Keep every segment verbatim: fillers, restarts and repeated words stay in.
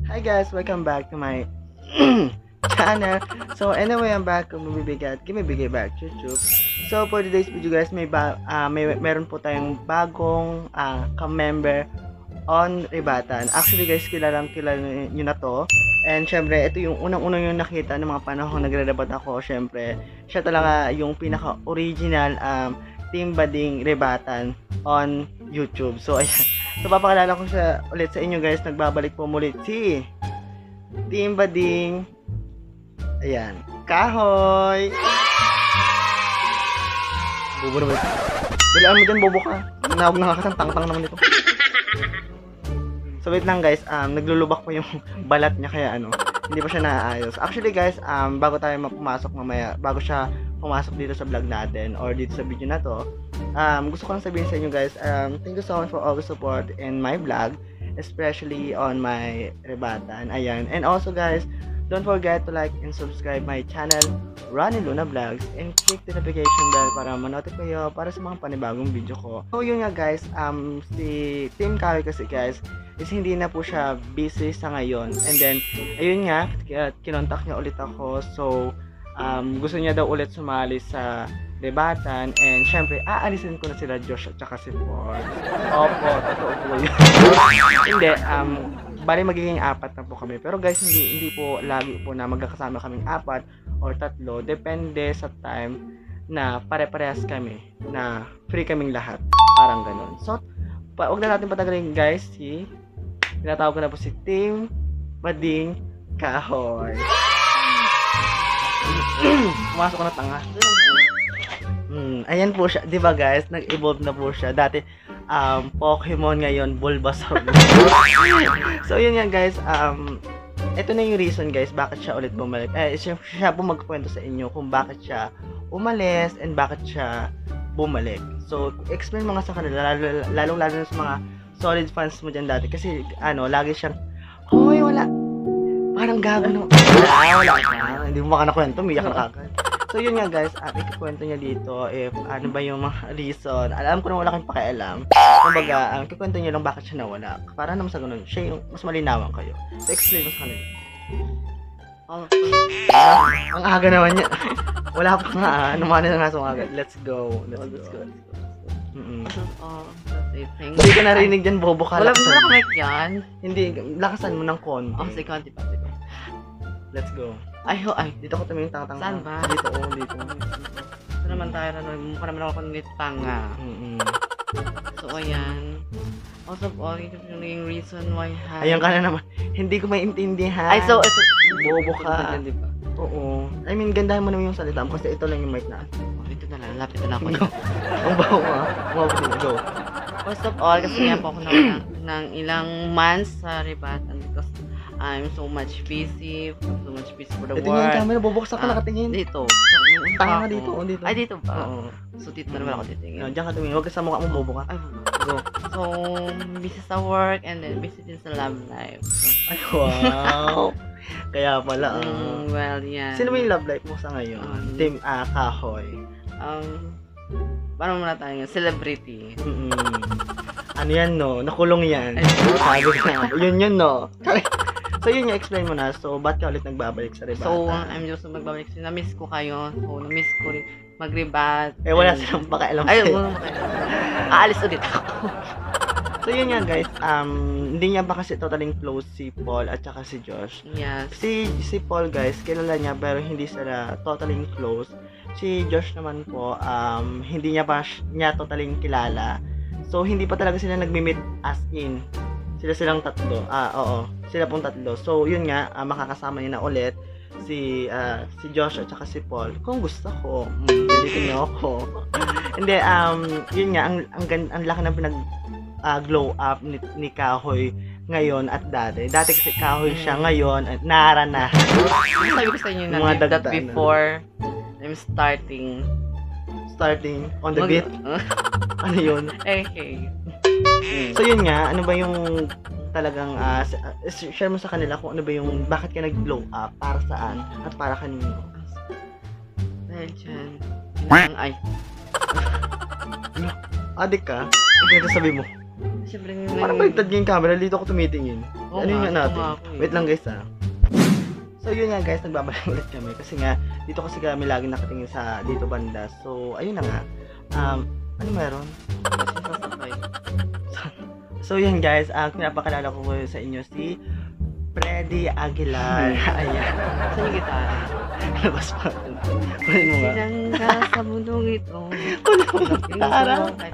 Hi guys, welcome back to my channel. So anyway, I'm back kung mabibigat, kimibigay back YouTube. So for today's video guys, may ba uh, may meron po tayong bagong uh, ka-member on Ribatan. Actually guys, kilalang kilala nyo na to. And syempre, ito yung unang-unang yung nakita ng mga panahon nagre-rebat ako. Syempre, siya talaga yung pinaka-original um, Team Bading Ribatan on YouTube. So ayan. So papakilala ko siya ulit sa inyo guys. Nagbabalik po mulit si Team Bading. Ayan. Kahoy! Bobo naman. Bilaan mo dyan, bobo ka. Nawag na nga tang-tang naman ito. So wait lang guys, um, naglulubak po yung balat niya kaya ano, hindi pa siya naaayos. Actually guys, um, bago tayo pumasok mamaya, bago siya pumasok dito sa vlog natin or dito sa video na to, um, gusto ko lang sabihin sa inyo guys, um, thank you so much for all the support in my vlog, especially on my Ribatan. Ayan. And also guys, don't forget to like and subscribe my channel, Ronnie Luna Vlogs, and click the notification bell para ma-notify kayo para sa mga panibagong video ko. So yun nga guys, um, si Team Kahoy kasi guys, is hindi na po siya busy sa ngayon. And then, ayun nga, kinontak niya ulit ako. So, um, gusto niya daw ulit sumali sa Ribatan. And syempre, aalisin ko na sila Josh at saka si Paul. Opo, totoo po yun. Hindi, um, bali magiging apat na po kami. Pero guys, hindi, hindi po lagi po na magkakasama kaming apat or tatlo. Depende sa time na pare-parehas kami. Na free kaming lahat. Parang ganun. So, pa, huwag na natin patagalin guys. Si tinatawag ko na po si Team Bading Kahoy. Pumasok ko na tanga. Hmm, ayan po siya. Diba guys, nag-evolve na po siya. Dati, um, Pokemon, ngayon, Bulbasaur. So yun yan guys, um, ito na yung reason guys, bakit siya ulit bumalik. Eh, siya, siya po magkwento sa inyo kung bakit siya umalis and bakit siya bumalik. So, explain mo nga sa kanila, lalong lalo na sa mga solid fans mo dyan dati. Kasi, ano, lagi siyang, hoy, wala. Parang gago no. Wala, wala ka. Hindi mo maka nakwento, miyak na kagad. So, yun nga guys, at ikikwento niya dito if ano ba yung mga reason. Alam ko na wala kayong pakialam. Kumbaga, ang ikikwento niya lang bakit siya nawala. Para naman sa ganun, siya yung mas malinawan kayo. So, explain mo sa kanila. Oh, ah, ang aga naman niya. Wala pa nga, ah. Numana na nga sa mga agad. Let's go. Let's go. Let's go. Mm-mm. Oh, hindi ko narinig dyan, bobo ka. Wala mo na mic yan. Hindi, lakasan mo ng konti. Oh, sige, konti pa. Sige. Let's go. Ay, ho, ay. Dito ko tumingin tanga-tanga. Saan ba? Dito, oh, dito. Ito naman tayo, ano, mukha naman ako nit tanga. Mm-mm. So, ayan. Also, all, ito yung naging reason why, hi. Ayan ka na naman. Hindi ko maintindihan. Ay, so, ito. Bobo ka. Di ba? Oo. I mean, gandahan mo naman yung salita mo kasi ito lang yung mic na. Oh, ito na lang, lapit na ako. Ang baho ka. Umabot go. First of all, kasi nga po ako ng, ng ilang months sa Ribatan because I'm so much busy, so much busy for the Ito world. yung camera, bubuksan ka Ah, nakatingin. Dito. Tanga nga dito, oh, dito. Ay, dito ba? Oo. So, dito na naman ako titingin. No, diyan ka tumingin. Huwag ka sa mukha mo, bobo ka. Ay, Go. so, busy sa work and then busy din sa love life. So, Ay, wow. Kaya pala. ah. mm, well, yan. Sino ba yung love life mo sa ngayon? Um, Team ah, Kahoy. Um, paano muna tayo? Celebrity. Mm-mm. Ano yan, no? Nakulong yan. Ay, Sabi ko na. Yun yun, no? So, yun yung explain mo na. So, ba't ka ulit nagbabalik sa Ribatan? So, I'm just magbabalik. So, na-miss ko kayo. So, na-miss ko rin mag-rebat. Eh, wala and- silang pakialam Ay, sa'yo. wala kayo. Aalis ulit ako. So, yun yan, guys. Um, hindi niya ba kasi totaling close si Paul at saka si Josh? Yes. Si, si Paul, guys, kilala niya pero hindi sila totaling close. Si Josh naman po, um, hindi niya pa niya totaling kilala. So, hindi pa talaga sila nagmi-meet as in. Sila silang tatlo. Ah, oo. Sila pong tatlo. So, yun nga, uh, makakasama niya na ulit si uh, si Josh at saka si Paul. Kung gusto ko, mm, dito niyo ako. Hindi, um, yun nga, ang, ang, ang, ang laki ng pinag uh, glow up ni, ni Kahoy ngayon at dati. Dati kasi Kahoy siya, ngayon, at naranasan. Sabi ko sa inyo na Mga that dagdagan. before I'm starting. Starting on the mag- beat. Ano yun? Eh, hey. So yun nga, ano ba yung talagang uh, share mo sa kanila kung ano ba yung bakit ka nag-blow up, para saan, at para kanino? Dahil dyan. Yun ang- Ay. Adik ka? Ano ito sabi mo? Siyempre, Parang baliktad nga yung camera, dito ako tumitingin. Oo ano nga, yung natin? ito nga ako eh. Wait lang guys ah. So yun nga guys, nagbabalik ulit kami kasi nga dito kasi kami lagi nakatingin sa dito banda. So ayun na nga. Um, ano meron? Sasakay. So yun guys, ang pinapakalala ko sa inyo si Freddy Aguilar. Ayan. Saan yung gitara? Labas pa. Kunin mo nga. Sinangga sa mundong ito. Kunin mo nga. Tara.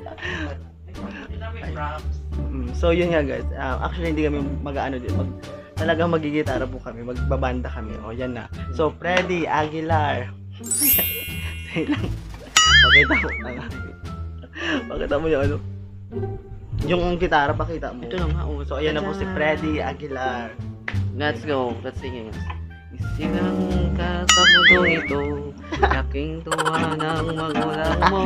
May props. Mm, so yun nga guys. Um, actually hindi kami mag-ano dito. Mag, talagang magigitara po kami. Magbabanda kami. O yan na. So Freddy Aguilar. Say lang. Pakita mo. Pakita mo yung ano. Yung gitara, pakita mo. Ito na nga. Oh. So ayan na po si Freddy Aguilar. Let's go. Let's sing it. Isigang ka sa mundong ito, laking tuwa ng magulang mo.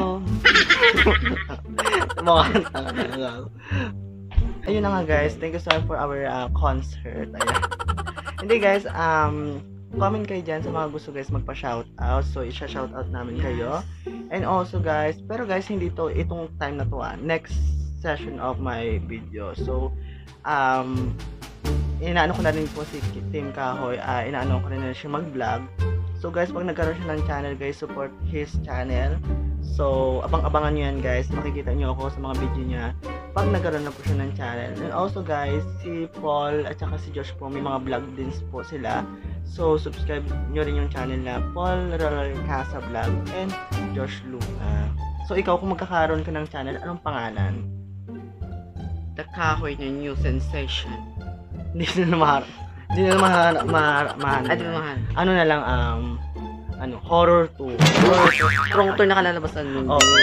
Mga kanta nga. Ayun na nga guys, thank you so much for our uh, concert. Ayan. Hindi guys, um, comment kayo dyan sa mga gusto guys magpa-shoutout. So, isha-shoutout namin kayo. And also guys, pero guys, hindi to itong time na to ah. Next session of my video. So, um, inaano ko na rin po si Tim Kahoy. Uh, inaano ko rin na siya mag-vlog. So guys, pag nagkaroon siya ng channel guys, support his channel. So, abang-abangan nyo yan guys. Makikita nyo ako sa mga video niya pag nagkaroon na po siya ng channel. And also guys, si Paul at saka si Josh po, may mga vlog din po sila. So, subscribe nyo rin yung channel na Paul Casa Vlog and Josh Luna. So, ikaw kung magkakaroon ka ng channel, anong pangalan? The Kahoy na new sensation. Hindi na mahal. Hindi na mahal. mahal, mahal Ay, di ba mahal? Ano na lang, um, ano, horror two. Horror to. Strong to nakalalabasan mo. Oo.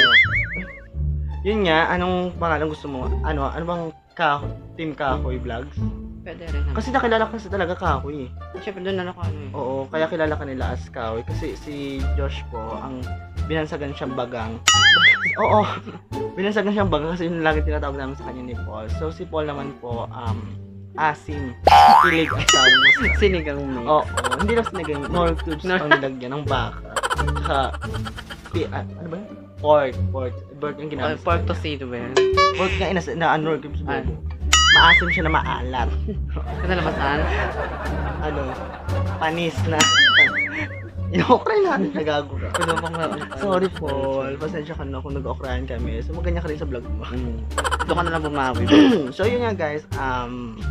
Yun nga, anong pangalan gusto mo? Ano, ano bang ka Team Kahoy Vlogs? Pwede rin naman. Kasi nakilala ka kasi talaga Kahoy eh. Siyempre doon na ako ano eh. Oo, kaya kilala ka nila as Kahoy. Kasi si Josh po, ang binansagan siyang bagang. Oo, binansagan siyang bagang kasi yun lagi tinatawag namin sa kanya ni Paul. So si Paul naman po, um, asim. Kilig ang tawag mo sa... Sinigang mix. Oo, hindi lang sinigang. Nor cubes ang nilagyan ng baka. Tsaka, pi, ah, ano ba yun? Pork, pork. Pork yung Oh, ginamit. sa pork kanya. tomato ba yan? Pork nga inas na ano, nor cubes Ah. bobo. Maasim siya na maalat. Kanalabasan? Ano, panis na. Ino-okray natin, nagago ka. Pwede mo bang Sorry, Paul. Pasensya ka na kung nag-okrayan kami. So, maganya ka rin sa vlog mo. Mm. Doon ka na lang bumawi. So, yun nga guys. Um,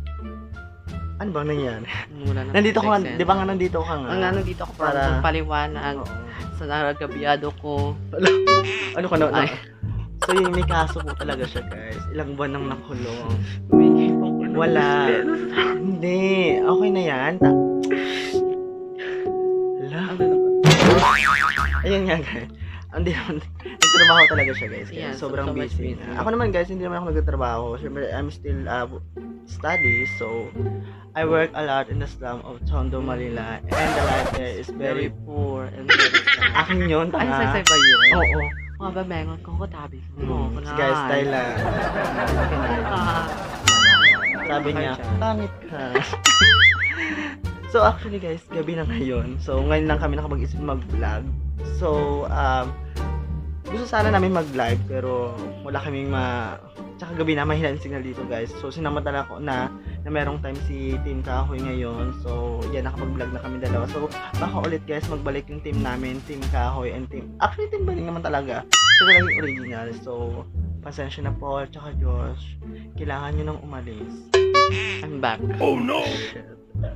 ano bang nangyari? Wala na. Nandito ko nga, Accent. di ba nga nandito ka nga? Ang nga nandito ako para Para- paliwanag Oo. sa naragabyado ko. Ano ka na? Ay. So, yun, may kaso po talaga siya, guys. Ilang buwan nang nakulong. May Wala. Hindi. Okay na yan. Ta- Hala. Ayun nga, guys. Hindi naman, nagtrabaho talaga siya, guys. Kaya Yeah, so- sobrang so much busy. busy. Ako naman, guys, hindi naman ako nagtatrabaho. Siyempre, I'm still uh, study. So, I work a lot in the slum of Tondo, Manila. And the life there is very very... poor and very sad. Akin yun, Ay, tanga. saysay ba yun? Oo. Mga babengon ko, katabi ko. Hmm, Oo, guys, style lang. Ah, Sabi niya, pangit ka. So actually guys, gabi na ngayon. So ngayon lang kami nakapag-isip mag-vlog. So um, gusto sana namin mag-live pero wala kaming ma... Tsaka gabi na, mahina yung signal dito guys. So sinamantala ko na na merong time si Team Kahoy ngayon. So yan, nakapag-vlog na kami dalawa. So baka ulit guys, magbalik yung team namin, Team Kahoy and Team... Actually, Team Baling naman talaga. Siya talaga yung original. So pasensya na po, tsaka Josh. Kailangan nyo nang umalis. I'm back. Oh no! Shit.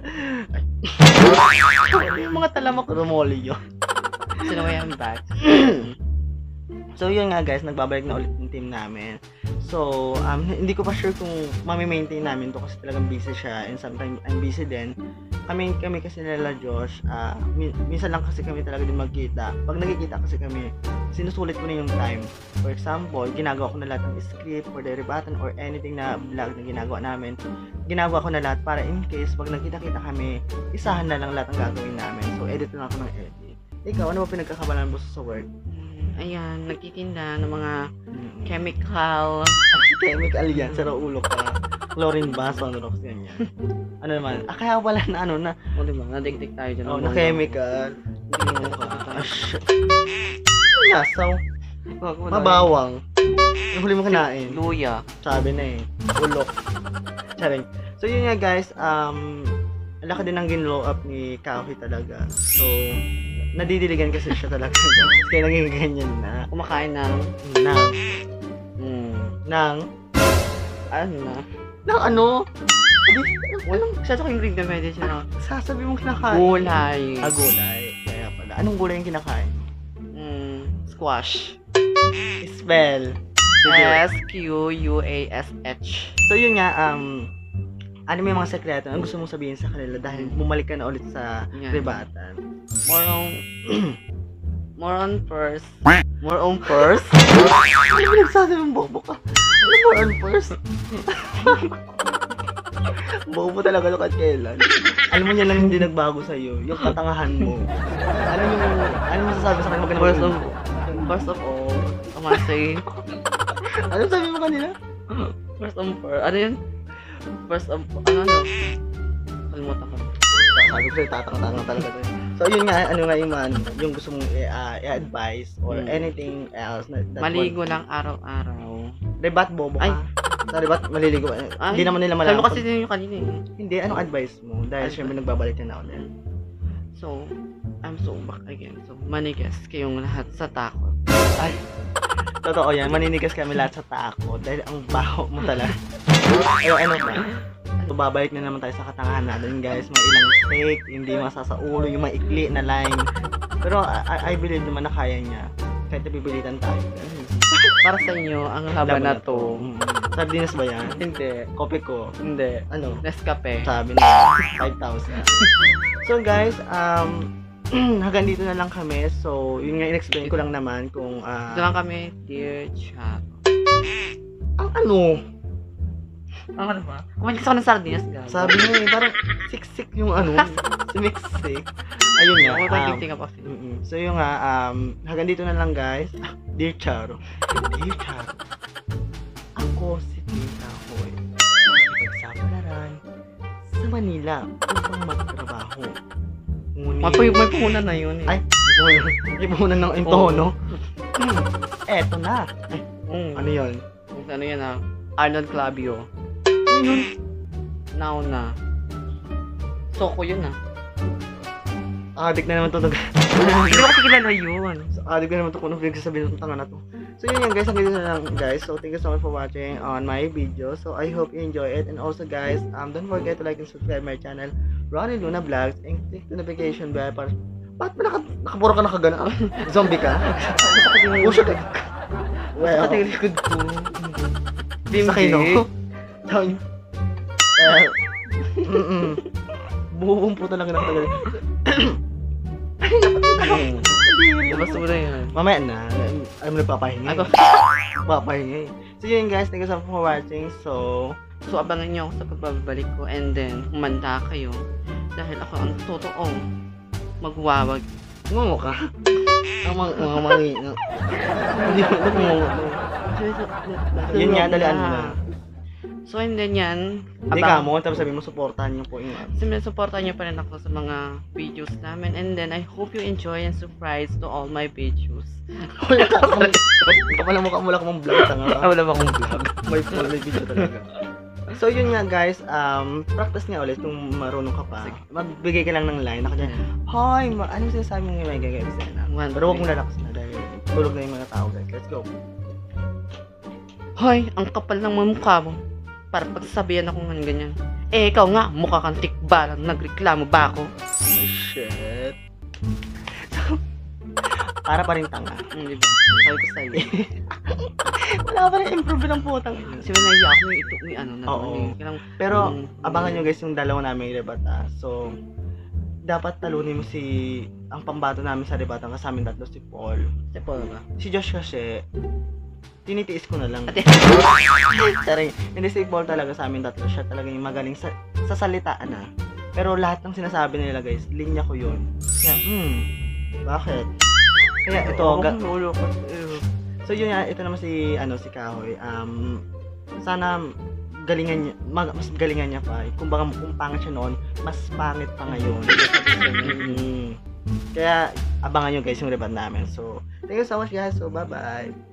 Yung mga talamak rumoli yun. Sino way I'm back? So yun nga guys, nagbabalik na ulit yung team namin. So, um, hindi ko pa sure kung mami-maintain namin to kasi talagang busy siya and sometimes I'm busy din. Kami, kami kasi nila Josh, uh, min- minsan lang kasi kami talaga din magkita. Pag nagkikita kasi kami, sinusulit ko na yung time. For example, ginagawa ko na lahat ng script for the rebatan or anything na vlog na ginagawa namin. Ginagawa ko na lahat para in case pag nagkita-kita kami, isahan na lang lahat ng gagawin namin. So, edit lang ako ng edit. Ikaw, ano ba pinagkakabalan mo sa work? Ayan, nagtitinda ng mga Mm. chemical. Chemical yan, sa ulo ka. Chlorine bath, ano rox ganyan. Ano naman? Ah, kaya wala na ano na, O diba, nadigdig tayo dyan. oh, na chemical. Hindi mo ka. Ah, shit. Ano yasaw? Mabawang. Ang huli mo kinain. Luya. Sabi na eh. Ulok. Charing. So yun nga guys, um, ang laki din ng ginlow up ni Kahoy talaga. So, nadidiligan kasi siya talaga. Kaya naging ganyan na. Kumakain ng... Nang. Mm, Nang. ano na? Nang ano? Walang masyado kayong ring na medyo siya. Sasabi mong kinakain. Gulay. Ah, gulay. Kaya pala. Anong gulay yung kinakain? Mm, squash. Spell. S Q U A S H. So yun nga, um, ano may mga sekreto? Ang gusto mong sabihin sa kanila dahil bumalik ka na ulit sa Yan. ribatan? More on... more on purse. More on purse? Ano ba nagsasabi mong bobo ka? Ano more on first? Bobo talaga lo kahit kailan. Alam mo niya lang hindi nagbago sa'yo. Yung katangahan mo. Ano yung... Ano masasabi sa kanila maganda? First of... First of all, I must say... Ano sabi mo kanila? First of all, ano yun? First of... Ano ano? Kalimutan ko. Sabi ko sa'yo, tatang-tangang talaga tayo. So yun nga, ano nga yung, man, yung gusto mong uh, i-advise or Hmm. anything else. Na, that Maligo lang araw-araw. Rebat, bobo ka. Ay. Sa rebat, maliligo. Ay. Hindi naman nila Sabi mo malaman. kasi din yung kanina eh. Hindi, anong advice mo? Dahil Advice. syempre nagbabalik ka na ulit. So, I'm so back again. So, manigas kayong lahat sa takot. Ay, totoo yan. Maninigas kami lahat sa takot. Dahil ang baho mo talaga. Ay, ano ba? So, babalik na naman tayo sa katangahan natin, guys. Mga ilang take, hindi masasaulo, yung maikli na line. Pero, I, I believe naman na kaya niya. Kahit nabibilitan tayo. Para sa inyo, ang haba na to. Mm. Sardinas ba yan? Hindi. Kopi ko. Hindi. Ano? Nescafe. Sabi na, five thousand. So, guys, um, hanggang dito na lang kami. So, yun nga, in-explain ko lang naman kung, ah, Ito lang kami, dear chat. ang ano? Ang ano ba? Kumain kasi ako ng sardinas, gago. Sabi niya eh, parang siksik yung ano, sumiksik. Ayun nga. Ako Um, tagigting ako. mm-mm. So yun nga, um, hanggang dito na lang guys. Ah, Dear Charo. Dear Charo. Ako si Tita Hoy. Nagsapalaran sa Manila upang magtrabaho. Ngunit... May, may puhunan na yun eh. Ay, may puhunan ng yung tono. Eto na. Ay, Mm. ano yun? Ano yan ah? Arnold Clavio. Ano yun? Now na. Soko yun ah. Adik na naman to. Hindi ko kasi kilala yun. So, adik na naman to kung ano pinagsasabihin ng tanga na to. So yun yan guys, hanggang dito na lang guys. So thank you so much for watching on my video. So I hope you enjoy it. And also guys, um, don't forget to like and subscribe my channel, Ronnie Luna Vlogs, and click the notification bell para... Bakit ba naka, nakapuro ka nakagana? Zombie ka? Oh shit! Well, Pati yung likod ko. sakay no? Down. Well, mm-mm. Buong po talaga nakatagal. Labas mo na yan. Mamaya na. Alam mo nagpapahinga. Ako. Papahinga eh. So yun guys, thank you so much for watching. So, So, abangan niyo ako sa pagbabalik ko and then, humanda kayo. Dahil ako ang totoong magwawag. ngungo ka. Ang mga mga mangi. Hindi mo ito ngungo. Yun nga, dalaan mo na. So, and then yan. Hindi ka mo, tapos sabi mo, supportahan niyo po yung ano. Sinusuportahan niyo pa rin ako sa mga videos namin. And then, I hope you enjoy and surprise to all my videos. Wala ka pala. Kapala mo ka mula ka mong vlog. Tanga ka. Wala ba akong vlog? May full, may video talaga. So yun nga guys, um, practice nga ulit kung marunong ka pa. Magbigay ka lang ng line. Naka dyan, Hoy, ma ano sinasabi mo yung may gagawin na? One, Pero huwag three. mo lalakas na dahil tulog na yung mga tao guys. Let's go. Hoy, ang kapal ng mga mukha mo. Para pagsasabihan ako ng ganyan. Eh, ikaw nga, mukha kang tikbalang. Nagreklamo ba ako? Oh, shit. Para pa rin tanga. Hmm, di ba? Sabi ko sa'yo. Wala pa rin improve ng putang. Kasi may nahiya ako may ito, may ano na. Oo. may- kailang, Pero Mm. abangan nyo guys yung dalawa namin rebata. So, dapat talunin mo si ang pambato namin sa rebata kasama tatlo si Paul. si Paul ba? Si Josh kasi tinitiis ko na lang. Ate. Sorry. Hindi si Paul talaga sa amin tatlo. Siya talaga yung magaling sa, sa salitaan na. Pero lahat ng sinasabi nila guys, linya ko yun. Kaya, hmm, bakit? Kaya ito, ga- ulo ko. so yun nga, ito naman si, ano, si Kahoy. Um, sana galingan niya, mag, mas galingan niya pa. Kung baka kung pangit siya noon, mas pangit pa ngayon. Mm. Kaya, abangan nyo guys yung reband namin. So, thank you so much guys. So, bye-bye.